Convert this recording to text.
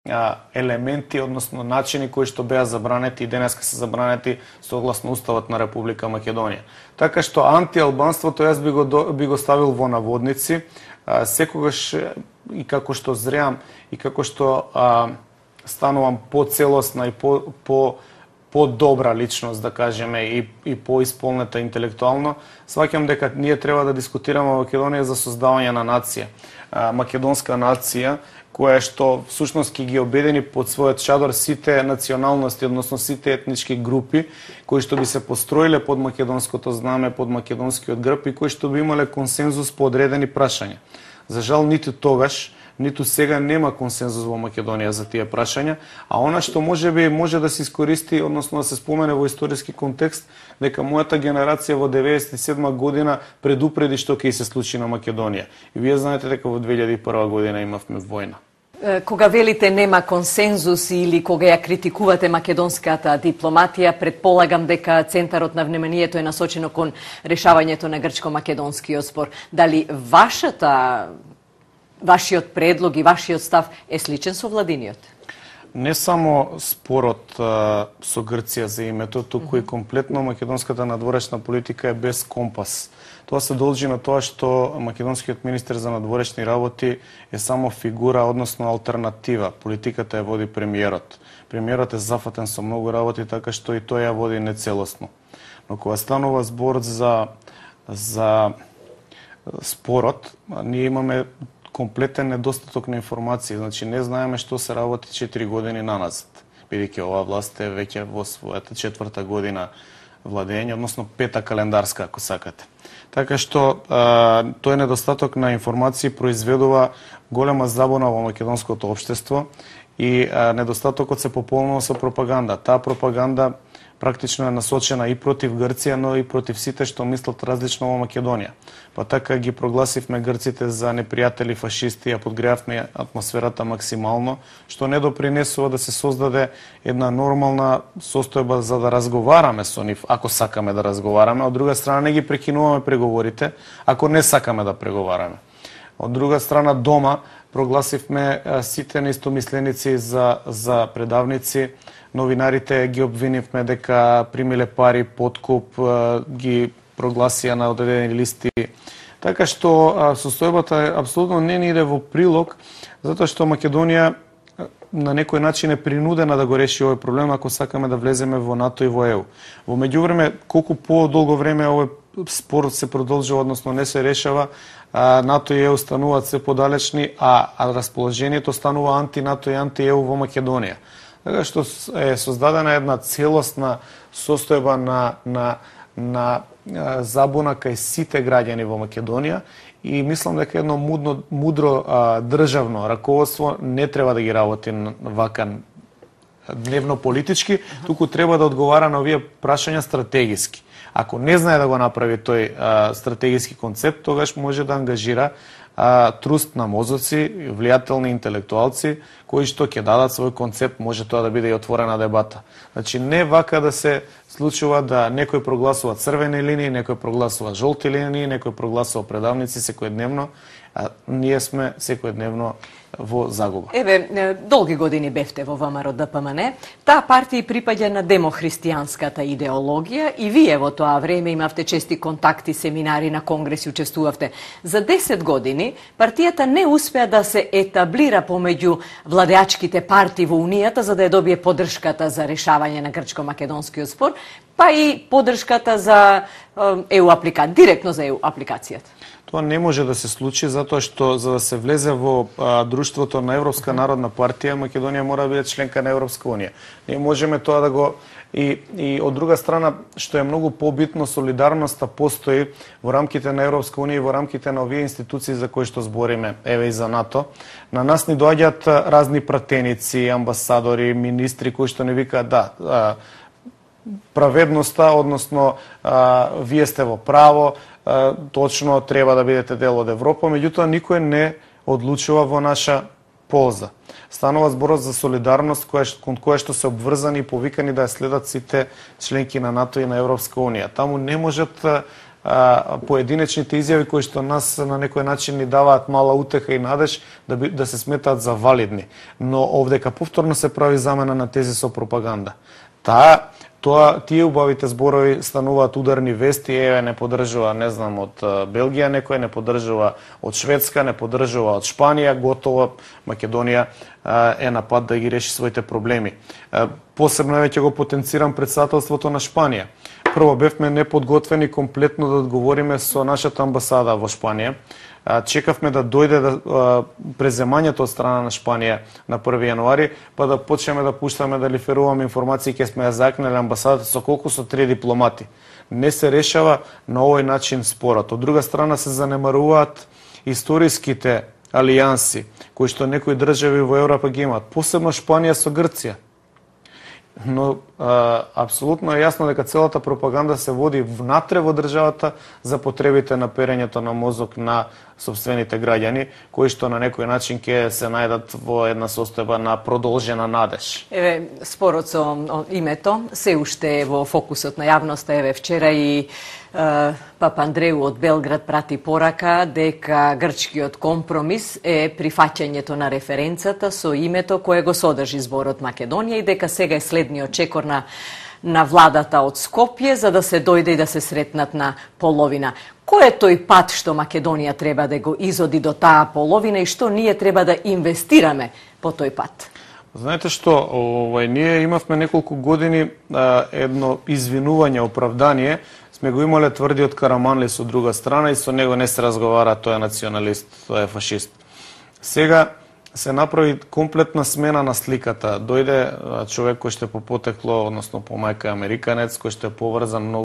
елементи, односно начини кои што беа забранети и денеска се забранети согласно Уставот на Република Македонија. Така што антиалбанството јас би го ставил во наводници, секогаш и како што зреам и како што станувам поцелосна и по-добра личност, да кажеме, и поисполнета интелектуално, сваќам дека ние треба да дискутираме во Македонија за создавање на нација, македонска нација, која што всушност ќе ги обедини под својот шадор сите националности, односно сите етнички групи, кои што би се построиле под македонското знаме, под македонскиот грб и кои што би имале консензус по одредени прашања. За жал, ниту тогаш, ниту сега нема консензус во Македонија за тие прашања, а она што можеби може да се искористи, односно да се спомене во историски контекст, дека мојата генерација во 97 година предупреди што ќе се случи на Македонија. И вие знаете дека во 2001 година имавме војна. Кога велите нема консензус или кога ја критикувате македонската дипломатија, предполагам дека центарот на вниманието е насочено кон решавањето на грчко-македонскиот спор. Дали вашиот предлог и вашиот став е сличен со владиниот? Не само спорот со Грција за името, туку и комплетно македонската надворешна политика е без компас. Тоа се должи на тоа што македонскиот министер за надворешни работи е само фигура, односно алтернатива. Политиката ја води премиерот. Премиерот е зафатен со многу работи, така што и тој ја води нецелосно. Но кога станува збор за спорот, ние имаме комплетен недостаток на информации. Значи, не знаеме што се работи 4 години наназад, бидејќи оваа власт е веќе во својата 4-та година владење, односно 5-та календарска, ако сакате. Така што тој недостаток на информации произведува голема забуна во македонското општество и недостатокот се пополнува со пропаганда. Таа пропаганда практично е насочена и против Грција, но и против сите што мислат различно во Македонија. Па така ги прогласивме грците за непријатели, фашисти, ја подгреавме атмосферата максимално, што не допринесува да се создаде една нормална состојба за да разговараме со нив, ако сакаме да разговараме. Од друга страна не ги прекинуваме преговорите, ако не сакаме да преговараме. Од друга страна дома прогласивме сите неистомисленици за предавници. Новинарите ги обвинивме дека примиле пари, подкуп, ги прогласија на одредени листи. Така што состојбата апсолутно не ни иде во прилог, затоа што Македонија на некој начин е принудена да го реши овој проблем ако сакаме да влеземе во НАТО и во ЕУ. Во меѓувреме, колку по-долго време овој спор се продолжува, односно не се решава, НАТО и ЕУ стануваат се подалечни, а расположението станува анти-НАТО и анти-ЕУ во Македонија. Така што е создадена една целосна состојба на забуна кај сите граѓани во Македонија и мислам дека едно мудро државно раководство не треба да ги работи вака дневно политички, туку треба да одговара на овие прашања стратегиски. Ако не знае да го направи тој стратегиски концепт, тогаш може да ангажира труст на мозоци, влијателни интелектуалци, кои што ќе дадат свој концепт, може тоа да биде и отворена дебата. Значи, не вака да се случува да некој прогласува црвени линии, некој прогласува жолти линии, некој прогласува предавници секојдневно, а ние сме секојдневно во загуба. Еве, долги години бевте во ВМРО ДПМН. Таа партија припаѓа на демохристијанската идеологија и вие во тоа време имавте чести контакти, семинари, на конгреси учествувавте. За 10 години партијата не успеа да се етаблира помеѓу владеачките партии во Унијата за да ја добие поддршката за решавање на грчко-македонскиот спор, па и поддршката за ЕУ апликација, директно за ЕУ апликацијата. Тоа не може да се случи затоа што за да се влезе во друштвото на Европска народна партија, Македонија мора да биде членка на Европска унија. Не можеме тоа да го и од друга страна што е многу побитно, солидарноста постои во рамките на Европска унија и во рамките на овие институции за кои што збориме, еве и за НАТО. На нас ни доаѓаат разни пратеници, амбасадори, министри кои што не викаат праведноста, односно вие сте во право, точно треба да бидете дел од Европа, меѓутоа никој не одлучува во наша полза. Станува зборот за солидарност кон која што се обврзани и повикани да ја следат сите членки на НАТО и на Европска унија. Таму не можат поединечните изјави кои што нас на некој начин ни даваат мала утеха и надеж да се сметаат за валидни. Но овдека повторно се прави замена на тези со пропаганда. Тие убавите зборови стануваат ударни вести, не поддржува, не знам, од Белгија некој, не поддржува од Шведска, не поддржува од Шпанија, готово Македонија е на пат да ги реши своите проблеми. Посебно ќе го потенцирам председателството на Шпанија. Прво, бевме неподготвени комплетно да одговориме со нашата амбасада во Шпанија. Чекавме да дојде преземањето од страна на Шпанија на 1 јануари, па да почнеме да пуштаме, да лиферуваме информации, ќе сме ја закнели амбасадата со колку со 3 дипломати. Не се решава на овој начин спорот. Од друга страна се занемаруваат историските алијанси, кои што некои држави во Европа ги имаат, посебно Шпанија со Грција. Но апсолутно е јасно дека целата пропаганда се води внатре во државата за потребите на перењето на мозок на сопствените граѓани, кои што на некој начин ќе се најдат во една состојба на продолжена надеж. Спорот со името се уште во фокусот на јавноста. Вчера и Папа Андреу од Белград прати порака дека грчкиот компромис е прифаќањето на референцата со името кое го содржи зборот Македонија и дека сега е следниот чекор на владата од Скопје за да се дојде и да се сретнат на половина. Кој е тој пат што Македонија треба да го изоди до таа половина и што ние треба да инвестираме по тој пат? Знаете што, ние имавме неколку години едно извинување, оправдание, сме го имале тврди од Караманли со друга страна и со него не се разговара, тој е националист, тој е фашист. Сега се направи комплетна смена на сликата. Дојде човек кој што е по потекло, односно по мајка американец, кој што е поврзан многу